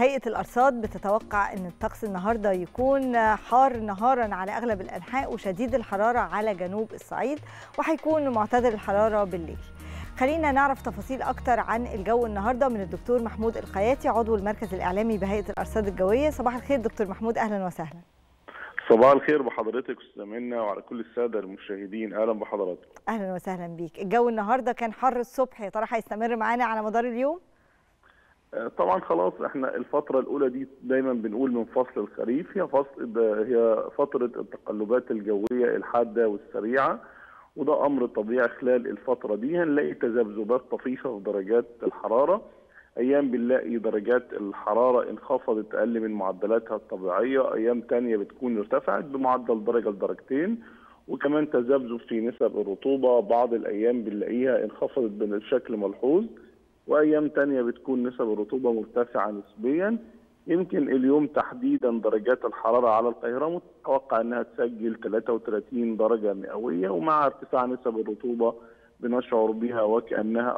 هيئة الأرصاد بتتوقع أن الطقس النهاردة يكون حار نهارا على أغلب الأنحاء وشديد الحرارة على جنوب الصعيد، وهيكون معتدل الحرارة بالليل. خلينا نعرف تفاصيل أكتر عن الجو النهاردة من الدكتور محمود الخياتي، عضو المركز الإعلامي بهيئة الأرصاد الجوية. صباح الخير دكتور محمود، أهلا وسهلا. صباح الخير بحضرتك أستاذ منى وعلى كل السادة المشاهدين، أهلا بحضراتكم. أهلا وسهلا بيك. الجو النهاردة كان حر الصبح، يا ترى هيستمر معانا على مدار اليوم؟ طبعا خلاص احنا الفترة الأولى دي دايما بنقول من فصل الخريف هي فترة التقلبات الجوية الحادة والسريعة، وده أمر طبيعي. خلال الفترة دي هنلاقي تذبذبات طفيفة في درجات الحرارة. أيام بنلاقي درجات الحرارة انخفضت أقل من معدلاتها الطبيعية، أيام تانية بتكون ارتفعت بمعدل درجة لدرجتين، وكمان تذبذب في نسب الرطوبة. بعض الأيام بنلاقيها انخفضت بشكل ملحوظ، وايام تانية بتكون نسب الرطوبة مرتفعة نسبيا. يمكن اليوم تحديدا درجات الحرارة على القاهرة متوقع انها تسجل 33 درجة مئوية، ومع ارتفاع نسب الرطوبة بنشعر بها وكأنها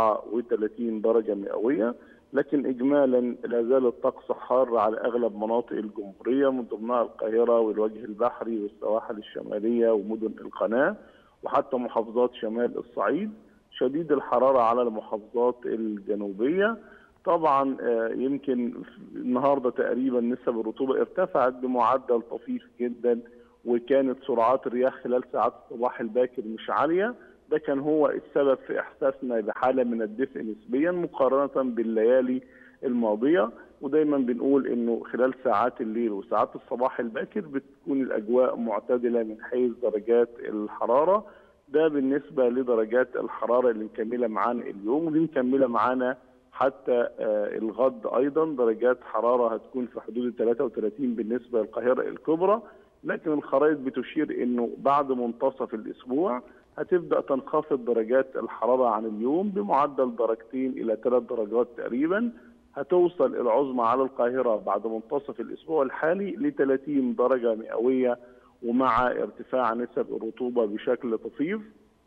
34 درجة مئوية. لكن اجمالا لا زال الطقس حار على اغلب مناطق الجمهورية، من ضمنها القاهرة والوجه البحري والسواحل الشمالية ومدن القناة وحتى محافظات شمال الصعيد. شديد الحرارة على المحافظات الجنوبية. طبعا يمكن النهاردة تقريبا نسب الرطوبة ارتفعت بمعدل طفيف جدا، وكانت سرعات الرياح خلال ساعات الصباح الباكر مش عالية. ده كان هو السبب في إحساسنا بحالة من الدفء نسبيا مقارنة بالليالي الماضية. ودايما بنقول انه خلال ساعات الليل وساعات الصباح الباكر بتكون الأجواء معتدلة من حيث درجات الحرارة. ده بالنسبة لدرجات الحرارة اللي مكملة معانا اليوم، ودي مكملة معانا حتى الغد. أيضا درجات حرارة هتكون في حدود 33 بالنسبة للقاهرة الكبرى، لكن الخرائط بتشير أنه بعد منتصف الأسبوع هتبدأ تنخفض درجات الحرارة عن اليوم بمعدل درجتين إلى 3 درجات تقريبا. هتوصل العظمى على القاهرة بعد منتصف الأسبوع الحالي ل 30 درجة مئوية، ومع ارتفاع نسب الرطوبة بشكل طفيف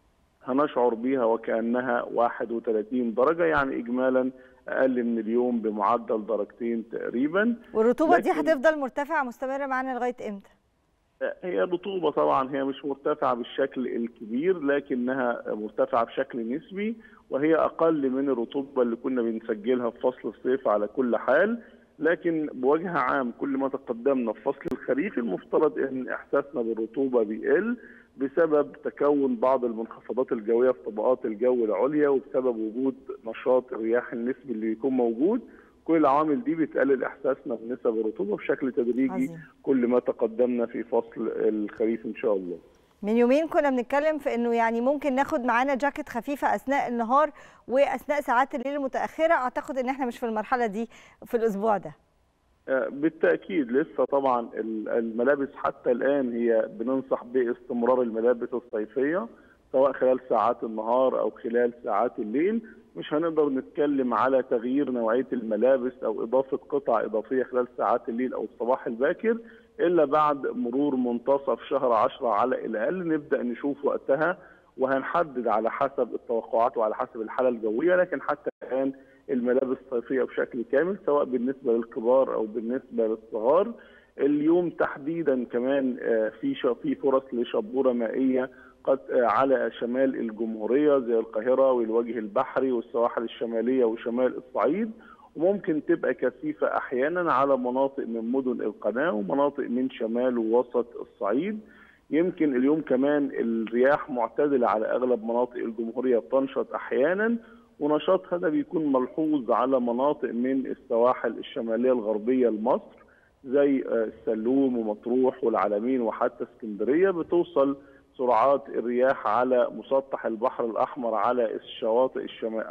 هنشعر بها وكأنها 31 درجة، يعني إجمالا أقل من اليوم بمعدل درجتين تقريبا. والرطوبة دي هتفضل مرتفعة مستمرة معانا لغاية إمتى؟ هي الرطوبة طبعا هي مش مرتفعة بالشكل الكبير، لكنها مرتفعة بشكل نسبي، وهي أقل من الرطوبة اللي كنا بنسجلها في فصل الصيف على كل حال. لكن بوجه عام كل ما تقدمنا في فصل الخريف المفترض ان احساسنا بالرطوبه بيقل بسبب تكون بعض المنخفضات الجويه في طبقات الجو العليا، وبسبب وجود نشاط الرياح النسبي اللي بيكون موجود. كل العوامل دي بتقلل احساسنا بنسب الرطوبه بشكل تدريجي كل ما تقدمنا في فصل الخريف ان شاء الله. من يومين كنا بنتكلم في انه يعني ممكن ناخد معانا جاكيت خفيفه اثناء النهار واثناء ساعات الليل المتاخره. اعتقد ان احنا مش في المرحله دي في الاسبوع ده. بالتاكيد لسه طبعا الملابس حتى الان هي بننصح باستمرار الملابس الصيفيه سواء خلال ساعات النهار او خلال ساعات الليل. مش هنقدر نتكلم على تغيير نوعيه الملابس او اضافه قطع اضافيه خلال ساعات الليل او الصباح الباكر الا بعد مرور منتصف شهر 10 على الاقل. نبدا نشوف وقتها وهنحدد على حسب التوقعات وعلى حسب الحاله الجويه. لكن حتى الان الملابس الصيفيه بشكل كامل سواء بالنسبه للكبار او بالنسبه للصغار. اليوم تحديدا كمان في فرص لشبوره مائيه قد على شمال الجمهوريه زي القاهره والوجه البحري والسواحل الشماليه وشمال الصعيد، وممكن تبقى كثيفه احيانا على مناطق من مدن القناه ومناطق من شمال ووسط الصعيد. يمكن اليوم كمان الرياح معتدله على اغلب مناطق الجمهوريه بتنشط احيانا، ونشاطها ده بيكون ملحوظ على مناطق من السواحل الشماليه الغربيه لمصر زي السلوم ومطروح والعلمين وحتى اسكندريه. بتوصل سرعات الرياح على مسطح البحر الاحمر على الشواطئ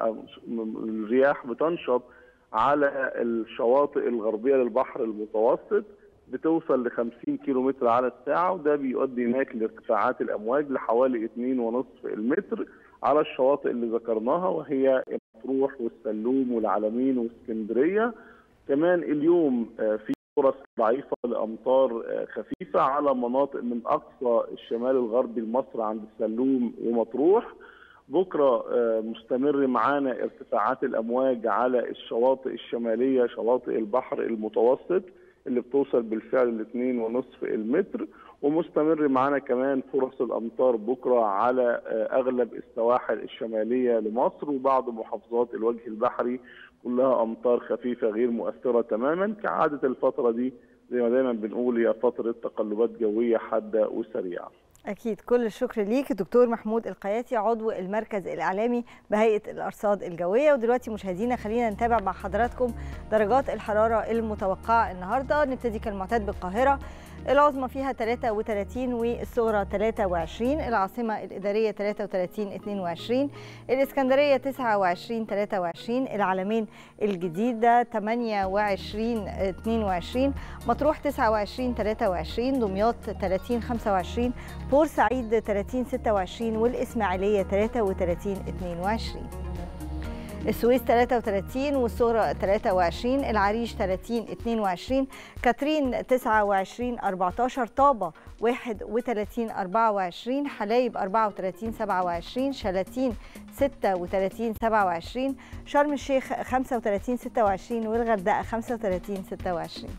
الرياح بتنشط على الشواطئ الغربيه للبحر المتوسط بتوصل ل 50 كيلومتر على الساعه، وده بيؤدي هناك لارتفاعات الامواج لحوالي 2.5 المتر على الشواطئ اللي ذكرناها وهي مطروح والسلوم والعلمين واسكندريه. كمان اليوم في فرص ضعيفه لامطار خفيفه على مناطق من اقصى الشمال الغربي لمصر عند السلوم ومطروح، بكره مستمر معانا ارتفاعات الامواج على الشواطئ الشماليه، شواطئ البحر المتوسط اللي بتوصل بالفعل ل 2.5 المتر، ومستمر معانا كمان فرص الامطار بكره على اغلب السواحل الشماليه لمصر وبعض محافظات الوجه البحري، كلها امطار خفيفه غير مؤثره تماما. كعاده الفتره دي زي ما دايما بنقول هي فتره تقلبات جويه حاده وسريعه. أكيد، كل الشكر ليك دكتور محمود القياتي، عضو المركز الإعلامي بهيئة الأرصاد الجوية. ودلوقتي مشاهدينا خلينا نتابع مع حضراتكم درجات الحرارة المتوقعة النهاردة. نبتدي كالمعتاد بالقاهرة، العظمى فيها 33 والصغرى 23، العاصمة الإدارية 33 22، الإسكندرية 29 23، العلمين الجديدة 28 22، مطروح 29 23، دمياط 30 25، بورسعيد 30 26، والإسماعيلية 33 22. السويس 33 والصغرى 23، العريش 30 22، كاترين 29 14، طابة 31 24، حلايب 34 27، شلاتين 36 27، شرم الشيخ 35 26، والغردقة 35 26.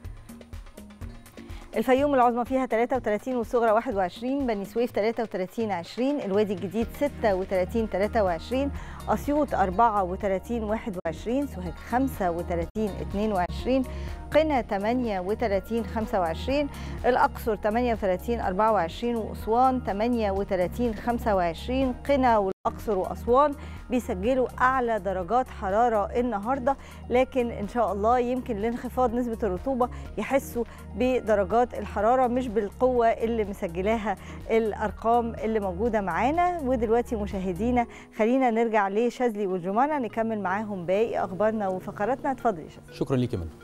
الفيوم العظمى فيها 33 والصغرى 21، بني سويف 33 20، الوادي الجديد 36 23، أسيوط 34 21، سوهاج 35 22، قنا 38 25، الأقصر 38 24، وأسوان 38 25. قنا والأقصر وأسوان بيسجلوا أعلى درجات حرارة النهاردة، لكن إن شاء الله يمكن لانخفاض نسبة الرطوبة يحسوا بدرجات الحرارة مش بالقوة اللي مسجلاها الأرقام اللي موجودة معانا. ودلوقتي مشاهدينا خلينا نرجع لشاذلي والجمانة نكمل معاهم باقي أخبارنا وفقراتنا. اتفضلي شاذلي. شكرا ليك يا منى.